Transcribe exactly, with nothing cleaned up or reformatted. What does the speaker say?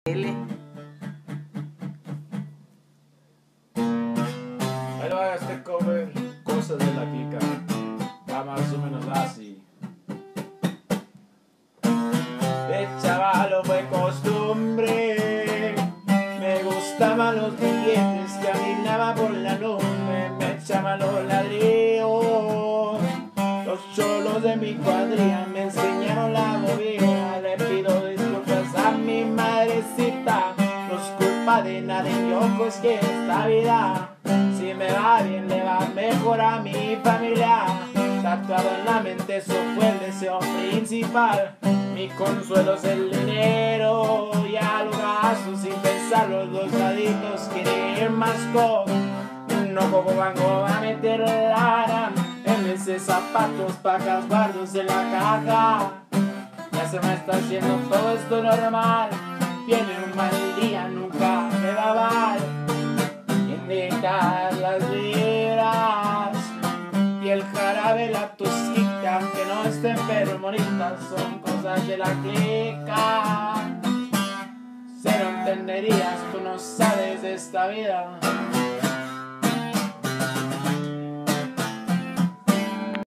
L. Ahí va este cover, cosas de la clica. Va más o menos así. De chavalo fue costumbre, me gustaban los billetes, caminaba por la nube, me echaban los ladrillos. Los cholos de mi cuadrilla me enseñaron la movida, le pido disculpas a mi madrecita, no es culpa de nadie, yo pues que esta vida, si me va bien le va mejor a mi familia. Tatuado en la mente eso fue el deseo principal, mi consuelo es el dinero, ya lo gasto sin pensarlo, los adictos quieren ir más con. No como banco va a meter lana en esos zapatos pa' casbardos en la caja. Ya se me está haciendo todo esto normal, viene un mal día, nunca me va mal. Indicar las vibras y el jarabe, la tosita, que no estén pero bonitas, son cosas de la clica. Cero entenderías, tú no sabes de esta vida.